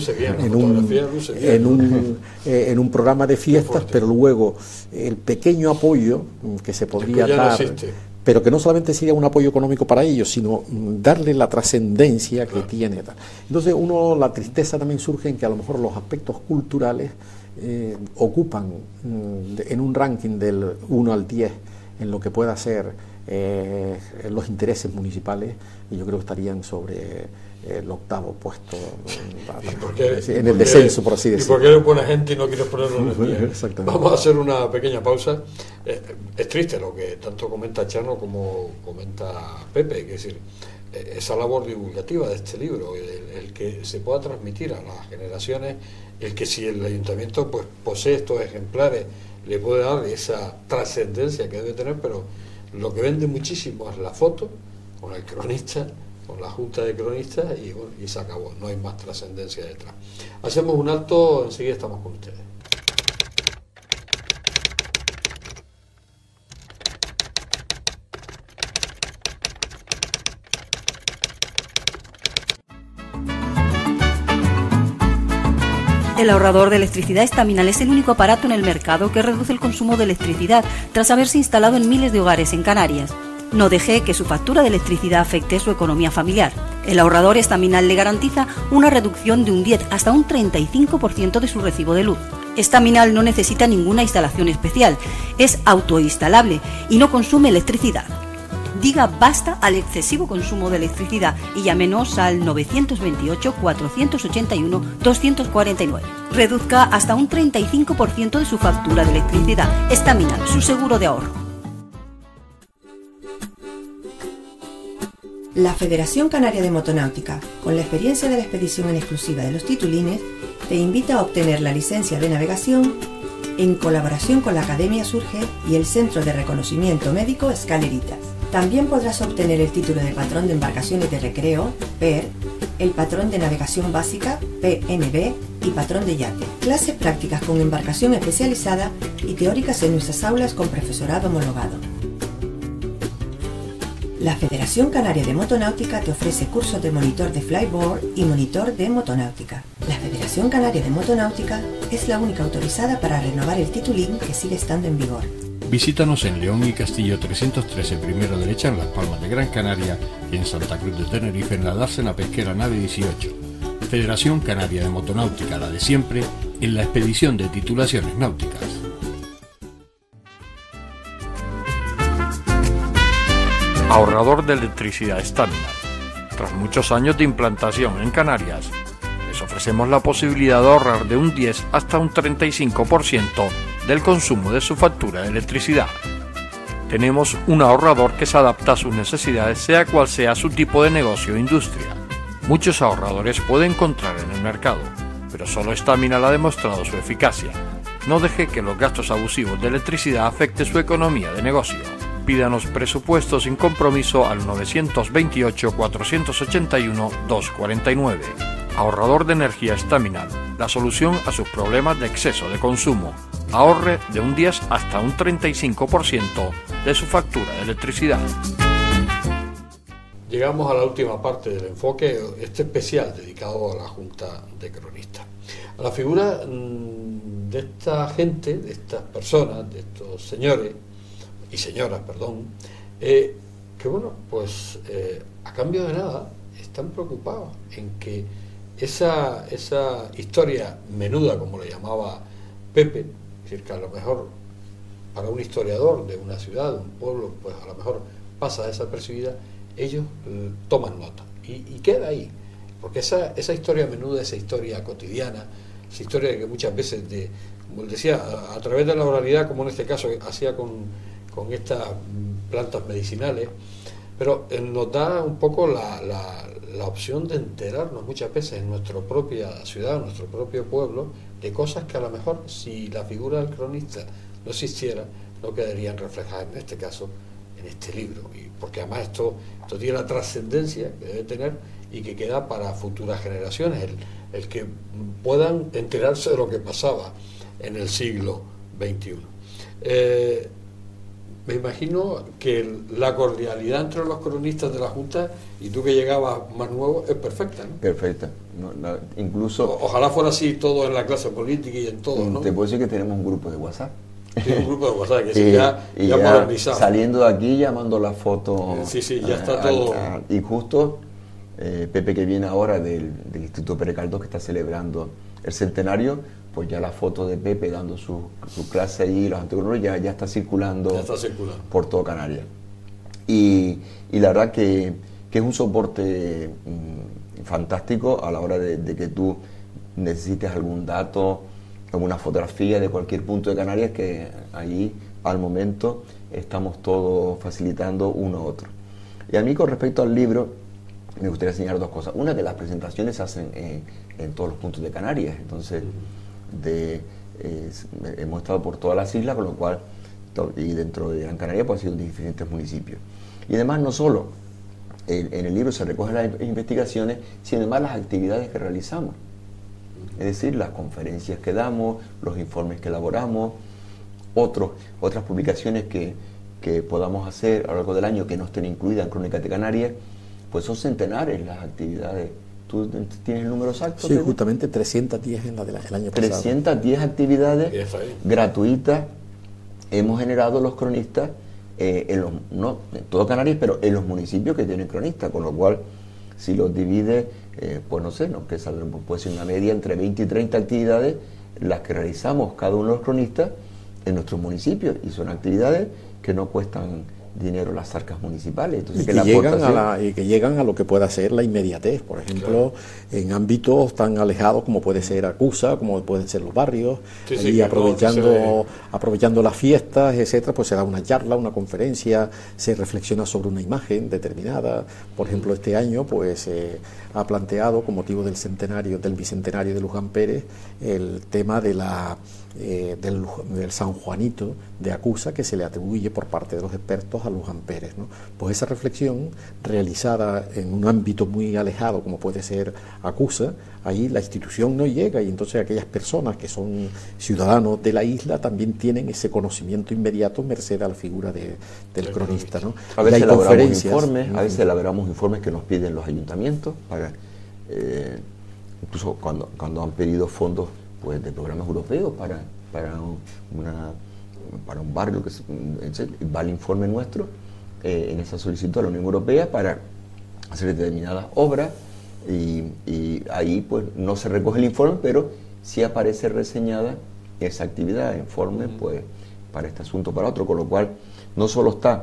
en un programa de fiestas, pero luego el pequeño apoyo que se podría dar, pero que no solamente sería un apoyo económico para ellos, sino darle la trascendencia que tiene. Entonces la tristeza también surge en que a lo mejor los aspectos culturales ocupan en un ranking del 1 al 10 en lo que pueda ser los intereses municipales, y yo creo que estarían sobre el 8º puesto en el descenso, por así decirlo. ¿Y por qué eres buena gente y no quieres ponerlo en el día? Vamos a hacer una pequeña pausa. Es triste lo que tanto comenta Chano como comenta Pepe, es decir, esa labor divulgativa de este libro, el que se pueda transmitir a las generaciones, el que si el ayuntamiento pues posee estos ejemplares le puede dar esa trascendencia que debe tener, pero lo que vende muchísimo es la foto con el cronista, con la junta de cronistas, y se acabó, no hay más trascendencia detrás. Hacemos un alto, enseguida estamos con ustedes. El ahorrador de electricidad Estaminal es el único aparato en el mercado que reduce el consumo de electricidad tras haberse instalado en miles de hogares en Canarias. No deje que su factura de electricidad afecte su economía familiar. El ahorrador Estaminal le garantiza una reducción de un 10 hasta un 35% de su recibo de luz. Estaminal no necesita ninguna instalación especial, es autoinstalable y no consume electricidad. Diga basta al excesivo consumo de electricidad y llámenos al 928-481-249. Reduzca hasta un 35% de su factura de electricidad. Estaminal, su seguro de ahorro. La Federación Canaria de Motonáutica, con la experiencia de la expedición en exclusiva de los titulines, te invita a obtener la licencia de navegación en colaboración con la Academia Surge y el Centro de Reconocimiento Médico Escaleritas. También podrás obtener el título de patrón de embarcaciones de recreo, PER, el patrón de navegación básica, PNB, y patrón de yate. Clases prácticas con embarcación especializada y teóricas en nuestras aulas con profesorado homologado. La Federación Canaria de Motonáutica te ofrece cursos de monitor de flyboard y monitor de motonáutica. La Federación Canaria de Motonáutica es la única autorizada para renovar el titulín que sigue estando en vigor. Visítanos en León y Castillo 313, primero derecha, en Las Palmas de Gran Canaria, y en Santa Cruz de Tenerife, en la dársena pesquera nave 18. Federación Canaria de Motonáutica, la de siempre, en la expedición de titulaciones náuticas. Ahorrador de electricidad Estaminal. Tras muchos años de implantación en Canarias, les ofrecemos la posibilidad de ahorrar de un 10 hasta un 35% del consumo de su factura de electricidad. Tenemos un ahorrador que se adapta a sus necesidades, sea cual sea su tipo de negocio o industria. Muchos ahorradores puede encontrar en el mercado, pero solo Estaminal ha demostrado su eficacia. No deje que los gastos abusivos de electricidad afecten su economía de negocio. Pídanos presupuesto sin compromiso al 928-481-249. Ahorrador de energía Estaminal, la solución a sus problemas de exceso de consumo. Ahorre de un 10 hasta un 35% de su factura de electricidad. Llegamos a la última parte del enfoque, este especial dedicado a la Junta de Cronistas. A la figura de esta gente, de estas personas, de estos señores y señoras, que bueno, pues a cambio de nada están preocupados en que esa historia menuda, como le llamaba Pepe, es decir, que a lo mejor para un historiador de una ciudad, de un pueblo, pues a lo mejor pasa desapercibida, ellos toman nota y queda ahí, porque esa historia menuda, esa historia cotidiana, esa historia que muchas veces, como él decía, a través de la oralidad, como en este caso hacía con estas plantas medicinales, pero nos da un poco la opción de enterarnos muchas veces en nuestra propia ciudad, en nuestro propio pueblo, de cosas que a lo mejor, si la figura del cronista no existiera, no quedarían reflejadas en este caso en este libro, y porque además esto tiene la trascendencia que debe tener y que queda para futuras generaciones, el que puedan enterarse de lo que pasaba en el siglo XXI. Me imagino que la cordialidad entre los cronistas de la Junta y tú que llegabas más nuevo es perfecta, ¿no? Perfecta. Incluso... Ojalá fuera así todo en la clase política y en todo, ¿no? Te puedo decir que tenemos un grupo de WhatsApp. Tiene un grupo de WhatsApp que ya modernizado. Saliendo de aquí llamando la foto. Sí, ya está todo. Y justo Pepe, que viene ahora del Instituto Pere Caldós, que está celebrando el centenario, pues ya la foto de Pepe dando su clase ahí, los anteconoros, ya está circulando por todo Canarias. Y la verdad que es un soporte fantástico a la hora de que tú necesites algún dato, alguna fotografía de cualquier punto de Canarias, que allí al momento estamos todos facilitando uno a otro. Y a mí, con respecto al libro, me gustaría señalar dos cosas. Una, que las presentaciones se hacen en todos los puntos de Canarias, entonces hemos estado por todas las islas, con lo cual, y dentro de Gran Canaria, pues ha sido en diferentes municipios. Y además, no solo en el libro se recogen las investigaciones, sino además las actividades que realizamos. Es decir, las conferencias que damos, los informes que elaboramos, otras publicaciones que podamos hacer a lo largo del año que no estén incluidas en Crónicas de Canarias, pues son centenares las actividades. ¿Tú tienes el número exacto? Sí, justamente 310 en la del año pasado. 310 actividades gratuitas hemos generado los cronistas no en todo Canarias, pero en los municipios que tienen cronistas, con lo cual, si los divide, pues no sé, que puede ser una media entre 20 y 30 actividades las que realizamos cada uno de los cronistas en nuestros municipios, y son actividades que no cuestan dinero las arcas municipales. Entonces, que llegan a lo que pueda ser la inmediatez, por ejemplo, en ámbitos tan alejados como puede ser Acusa, como pueden ser los barrios, y aprovechando las fiestas, etcétera, pues se da una charla, una conferencia, se reflexiona sobre una imagen determinada. Por ejemplo, este año pues ha planteado, con motivo del bicentenario de Luján Pérez, el tema de del San Juanito de Acusa, que se le atribuye por parte de los expertos a Luján Pérez, ¿no? Pues esa reflexión realizada en un ámbito muy alejado como puede ser Acusa, ahí la institución no llega, y entonces aquellas personas que son ciudadanos de la isla también tienen ese conocimiento inmediato merced a la figura del cronista, ¿no? A veces elaboramos informes que nos piden los ayuntamientos para incluso cuando han pedido fondos pues de programas europeos para un barrio, va el informe nuestro en esa solicitud a la Unión Europea para hacer determinadas obras, y ahí pues no se recoge el informe, pero sí aparece reseñada esa actividad, informe pues para este asunto, para otro, con lo cual no solo está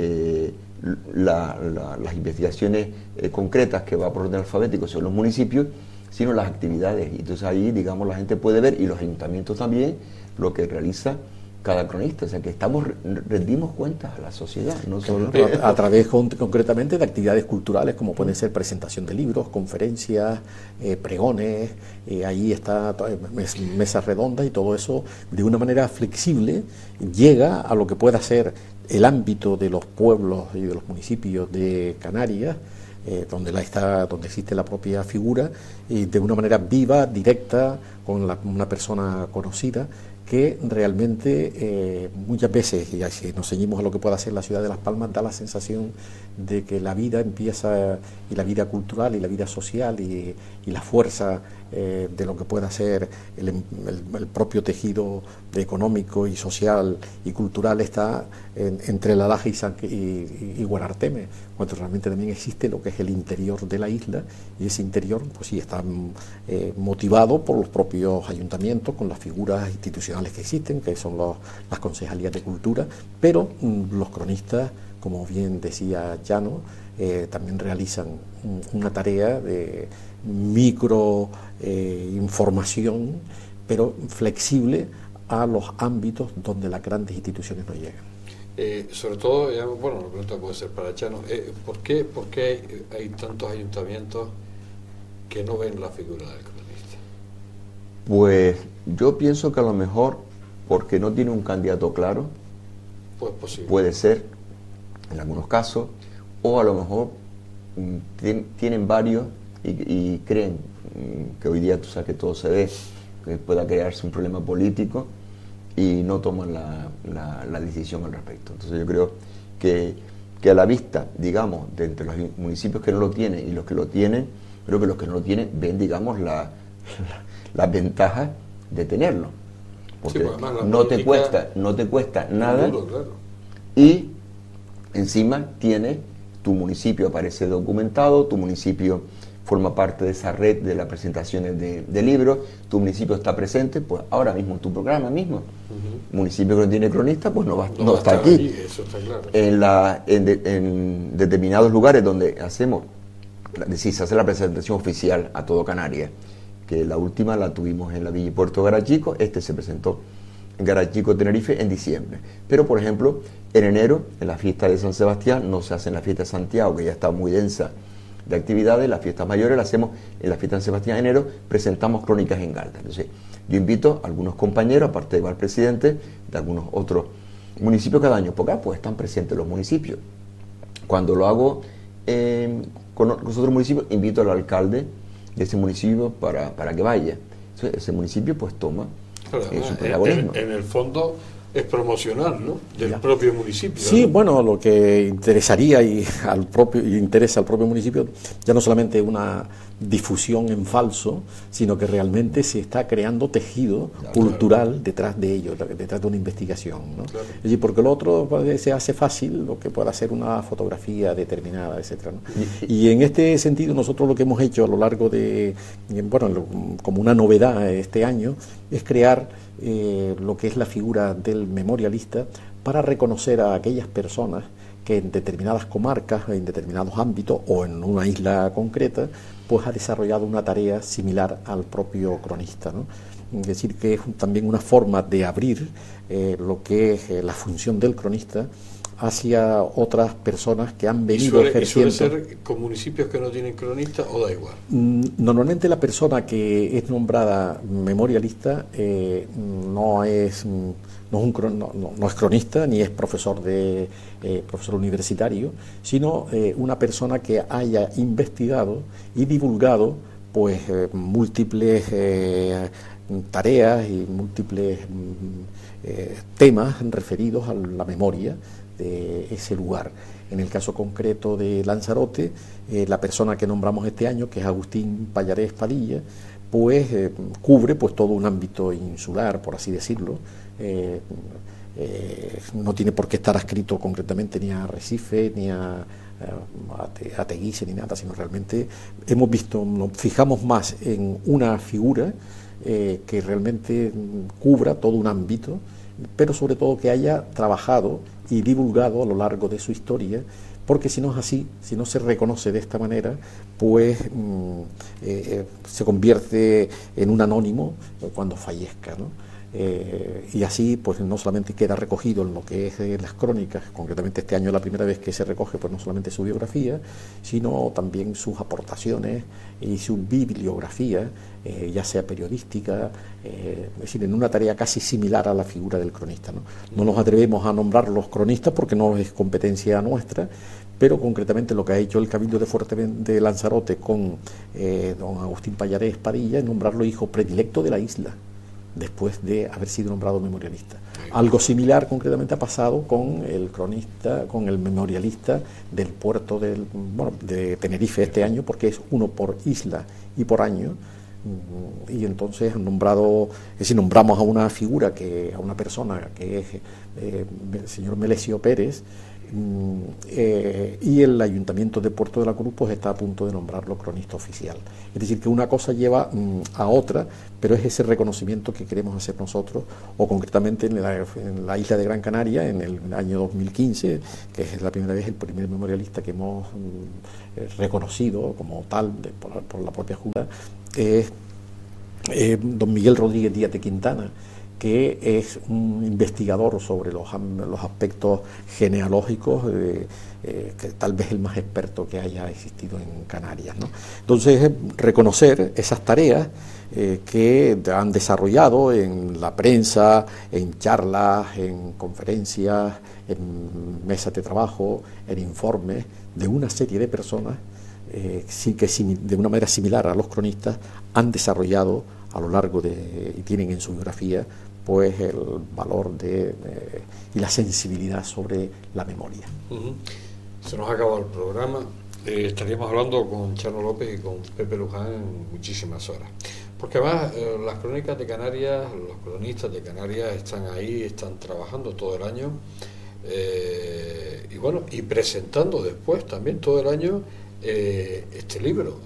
las investigaciones concretas que va por orden alfabético sobre los municipios, sino las actividades. Y entonces ahí, digamos, la gente puede ver, y los ayuntamientos también, lo que realiza cada cronista. O sea, que rendimos cuentas a la sociedad, no solo a través concretamente de actividades culturales, como pueden ser presentación de libros, conferencias, pregones, ahí está mesas redondas, y todo eso de una manera flexible llega a lo que pueda ser el ámbito de los pueblos y de los municipios de Canarias, donde existe la propia figura, y de una manera viva, directa, con una persona conocida, que realmente muchas veces, y si nos ceñimos a lo que pueda ser la ciudad de Las Palmas, da la sensación de que la vida empieza, y la vida cultural y la vida social y la fuerza de lo que pueda ser el propio tejido económico y social y cultural está entre La Laja y Guararteme, cuando realmente también existe lo que es el interior de la isla, y ese interior pues sí está motivado por los propios ayuntamientos, con las figuras institucionales que existen, que son las concejalías de cultura, pero los cronistas, como bien decía Llano, también realizan una tarea de micro información, pero flexible a los ámbitos donde las grandes instituciones no llegan. Sobre todo, bueno, la pregunta puede ser para Chano, ¿por qué hay tantos ayuntamientos que no ven la figura del cronista? Pues yo pienso que a lo mejor porque no tiene un candidato claro, pues posible. Puede ser en algunos casos, o a lo mejor tienen varios y creen que hoy día tú sabes que todo se ve, que pueda crearse un problema político y no toman la decisión al respecto. Entonces yo creo que a la vista, digamos, de entre los municipios que no lo tienen y los que lo tienen, creo que los que no lo tienen ven, digamos, la ventaja de tenerlo. Porque no te cuesta nada, duro, claro. Y encima tu municipio aparece documentado, tu municipio forma parte de esa red de las presentaciones de libros, tu municipio está presente, pues ahora mismo en tu programa mismo. Municipio que no tiene cronista, pues no está aquí. Allí, eso está claro. En determinados lugares donde se hace la presentación oficial a todo Canarias, que la última la tuvimos en la Villa y Puerto Garachico, se presentó en Garachico, Tenerife, en diciembre. Pero, por ejemplo, en enero, en la fiesta de San Sebastián, no se hace en la fiesta de Santiago, que ya está muy densa de actividades, las fiestas mayores las hacemos en la fiesta de San Sebastián en enero, presentamos crónicas en Galda. Entonces, yo invito a algunos compañeros, aparte de al presidente, de algunos otros municipios cada año, porque pues están presentes los municipios. Cuando lo hago con los otros municipios, invito al alcalde de ese municipio para que vaya. Entonces, ese municipio pues toma su protagonismo. En el fondo es promocionar, ¿no?, del propio municipio. Sí, ¿no? Bueno, lo que interesaría y interesa al propio municipio ya no solamente una difusión en falso, sino que realmente se está creando tejido cultural detrás de ello, detrás de una investigación, ¿no? Claro. Es decir, porque lo otro se hace fácil, lo que pueda hacer una fotografía determinada, etcétera, ¿no? Y en este sentido nosotros lo que hemos hecho a lo largo de, como una novedad este año, es crear lo que es la figura del memorialista para reconocer a aquellas personas que en determinadas comarcas, en determinados ámbitos o en una isla concreta, pues ha desarrollado una tarea similar al propio cronista, ¿no? Es decir, que es también una forma de abrir lo que es la función del cronista hacia otras personas que han venido ejerciendo. ¿Y suele ser con municipios que no tienen cronista o da igual? Normalmente la persona que es nombrada memorialista no es cronista ni es profesor universitario, sino una persona que haya investigado y divulgado pues múltiples tareas y múltiples temas referidos a la memoria de ese lugar. En el caso concreto de Lanzarote, la persona que nombramos este año, que es Agustín Pallarés Padilla, pues cubre pues todo un ámbito insular, por así decirlo. No tiene por qué estar adscrito concretamente ni a Arrecife ni a Teguise ni nada, sino realmente nos fijamos más en una figura que realmente cubra todo un ámbito, pero sobre todo que haya trabajado y divulgado a lo largo de su historia, porque si no es así, si no se reconoce de esta manera, pues se convierte en un anónimo cuando fallezca, ¿no? Y así pues no solamente queda recogido en lo que es las crónicas, concretamente este año la primera vez que se recoge pues no solamente su biografía, sino también sus aportaciones y su bibliografía, ya sea periodística, es decir, en una tarea casi similar a la figura del cronista, ¿no? No nos atrevemos a nombrar los cronistas porque no es competencia nuestra, pero concretamente lo que ha hecho el Cabildo de Lanzarote con don Agustín Pallarés Padilla es nombrarlo hijo predilecto de la isla, después de haber sido nombrado memorialista. Algo similar concretamente ha pasado con el cronista, con el memorialista del puerto de Tenerife este año, porque es uno por isla y por año, y entonces nombramos a una figura, a una persona que es el señor Melesio Pérez, y el Ayuntamiento de Puerto de la Cruz pues está a punto de nombrarlo cronista oficial. Es decir, que una cosa lleva a otra, pero es ese reconocimiento que queremos hacer nosotros, o concretamente en la isla de Gran Canaria, en el año 2015, que es la primera vez el primer memorialista que hemos reconocido como tal por la propia Junta, es don Miguel Rodríguez Díaz de Quintana, que es un investigador sobre los aspectos genealógicos, que tal vez el más experto que haya existido en Canarias, ¿no? Entonces, reconocer esas tareas que han desarrollado en la prensa, en charlas, en conferencias, en mesas de trabajo, en informes de una serie de personas de una manera similar a los cronistas han desarrollado a lo largo y tienen en su biografía pues el valor y la sensibilidad sobre la memoria. Se nos ha acabado el programa. Estaríamos hablando con Chano López y con Pepe Luján en muchísimas horas, porque además las crónicas de Canarias, los cronistas de Canarias están ahí, están trabajando todo el año y presentando después también todo el año este libro,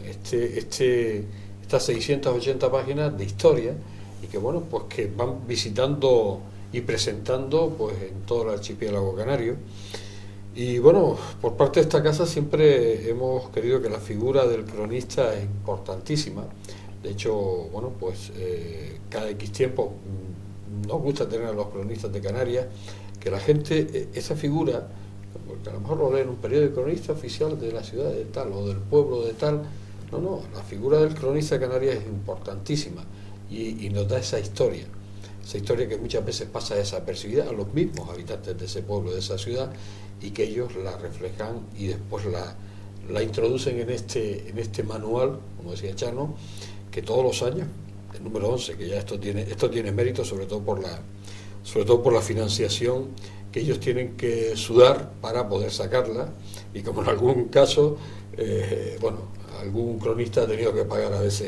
estas 680 páginas de historia, y que pues que van visitando y presentando pues en todo el archipiélago canario. Y por parte de esta casa siempre hemos querido que la figura del cronista es importantísima. De hecho, cada X tiempo nos gusta tener a los cronistas de Canarias, que la gente, esa figura, porque a lo mejor lo lee en un periódico, cronista oficial de la ciudad de tal o del pueblo de tal. No, la figura del cronista de Canarias es importantísima y nos da esa historia que muchas veces pasa desapercibida a los mismos habitantes de ese pueblo, de esa ciudad, y que ellos la reflejan y después la introducen en este manual, como decía Chano, que todos los años, el número 11, que ya esto tiene mérito, sobre todo por la financiación que ellos tienen que sudar para poder sacarla, y como en algún caso, algún cronista ha tenido que pagar a veces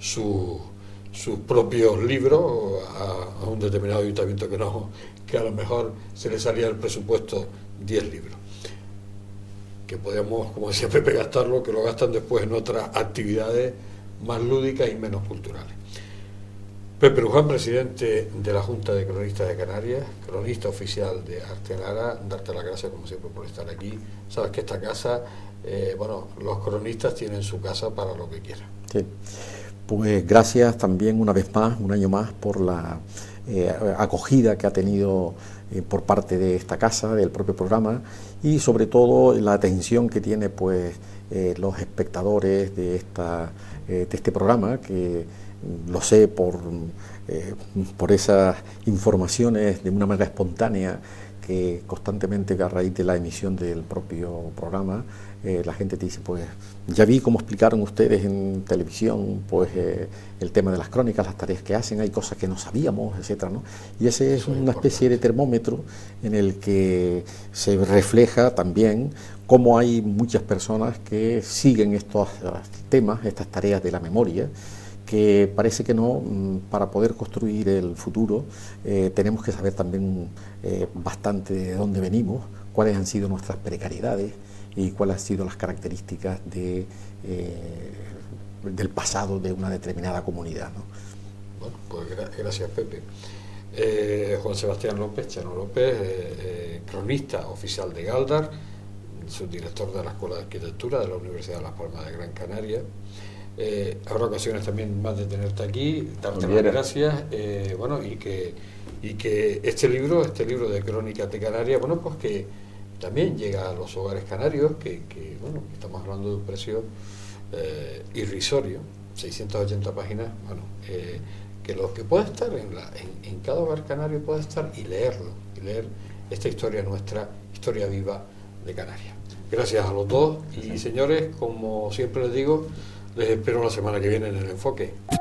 sus propios libros a un determinado ayuntamiento que a lo mejor se le salía del presupuesto 10 libros, que podíamos, como decía Pepe, gastarlo, que lo gastan después en otras actividades más lúdicas y menos culturales. Pepe Luján, presidente de la Junta de Cronistas de Canarias, cronista oficial de Artenara, darte las gracias como siempre por estar aquí. Sabes que esta casa, los cronistas tienen su casa para lo que quieran. Sí. Pues gracias también una vez más, un año más, por la acogida que ha tenido por parte de esta casa, del propio programa, y sobre todo la atención que tiene los espectadores de este programa, que lo sé por esas informaciones de una manera espontánea que constantemente, a raíz de la emisión del propio programa, la gente te dice, pues ya vi cómo explicaron ustedes en televisión el tema de las crónicas, las tareas que hacen, hay cosas que no sabíamos, etcétera, ¿no? Y ese es una especie de termómetro en el que se refleja también cómo hay muchas personas que siguen estos temas, estas tareas de la memoria, que parece que no, para poder construir el futuro tenemos que saber también bastante de dónde venimos, cuáles han sido nuestras precariedades y cuáles han sido las características del pasado de una determinada comunidad, ¿no? Bueno, pues gracias, Pepe. Juan Sebastián López, Chano López, cronista oficial de Galdar, subdirector de la Escuela de Arquitectura de la Universidad de Las Palmas de Gran Canaria. Habrá ocasiones también más de tenerte aquí, darte las gracias, y que este libro de Crónicas de Canarias, pues que también llega a los hogares canarios, que estamos hablando de un precio irrisorio, 680 páginas, que lo que pueda estar en cada hogar canario pueda estar y leer esta historia nuestra, historia viva de Canarias. Gracias a los dos y señores, como siempre les digo, les espero la semana que viene en El Enfoque.